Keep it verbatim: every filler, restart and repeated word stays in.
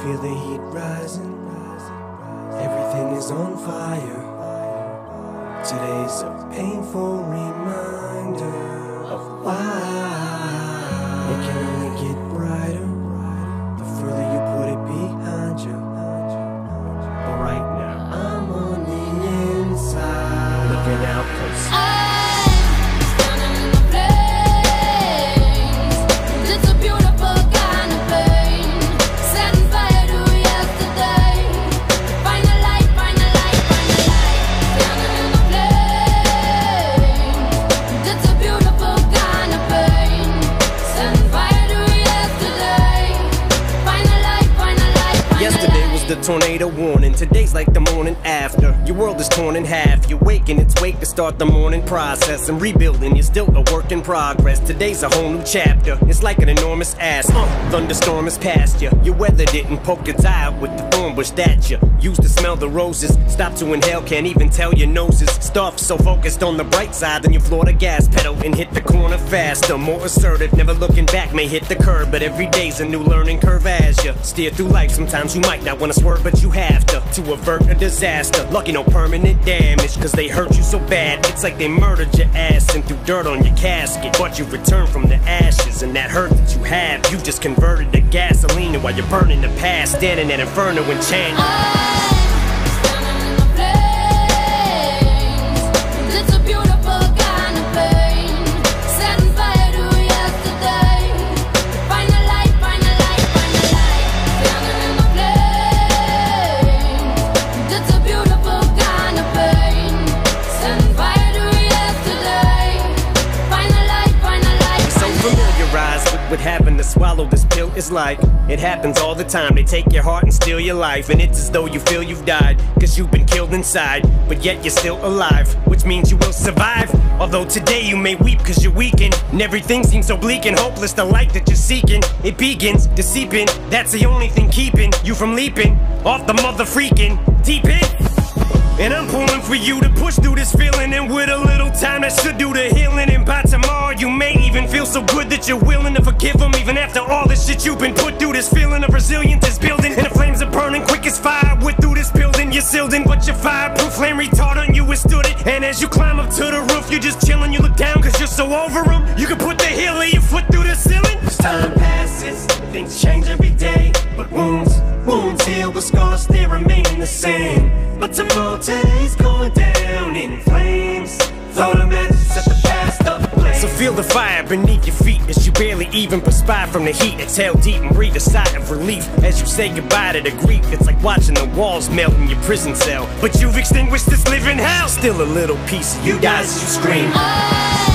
feel the heat rising, everything is on fire. Today's a painful reminder of why it can only get brighter the further you put it behind you. But right now I'm on the inside, looking out close. The tornado warning, today's like the morning after. Your world is torn in half, you wake in its wake to start the morning process. And rebuilding, you're still a work in progress. Today's a whole new chapter, it's like an enormous ass uh, thunderstorm is past you. Your weather didn't poke its eye out with the thorn bush that you used to smell the roses. Stop to inhale, can't even tell your nose is stuffed. So focused on the bright side, then you floor the gas pedal and hit the corner faster. More assertive, never looking back, may hit the curb. But every day's a new learning curve as you steer through life. Sometimes you might not want to swerve, but you have to, to avert a disaster. Lucky no permanent damage, cause they hurt you so bad. It's like they murdered your ass and threw dirt on your casket. But you return from the ashes, and that hurt that you have, you just converted to gasoline. And while you're burning the past, standing at inferno and chanting. What happened to swallow this pill is like it happens all the time. They take your heart and steal your life, and it's as though you feel you've died, cause you've been killed inside, but yet you're still alive, which means you will survive. Although today you may weep cause you're weakened, and everything seems so bleak and hopeless. The light that you're seeking, it begins to seep in. That's the only thing keeping you from leaping off the mother freaking deep end. And I'm pulling for you to push through this feeling, and with a little time that should do the healing. And by tomorrow you may even feel so good that you're willing to forgive them, even after all this shit you've been put through. This feeling of resilience is building, and the flames are burning quick as fire. We're through this building, you're sealed in, but your fireproof flame retardant, you withstood it. And as you climb up to the roof, you're just chilling, you look down cause you're so over them. You can put the heel of your foot through the ceiling. As time passes, things change every day, but wounds, wounds heal, but scars they remain the same. But tomorrow today's going down in flames. Throw the matches set the past ablaze. So feel the fire beneath your feet as you barely even perspire from the heat. Exhale deep and breathe a sigh of relief as you say goodbye to the grief. It's like watching the walls melt in your prison cell, but you've extinguished this living hell. Still a little piece of you dies as you scream.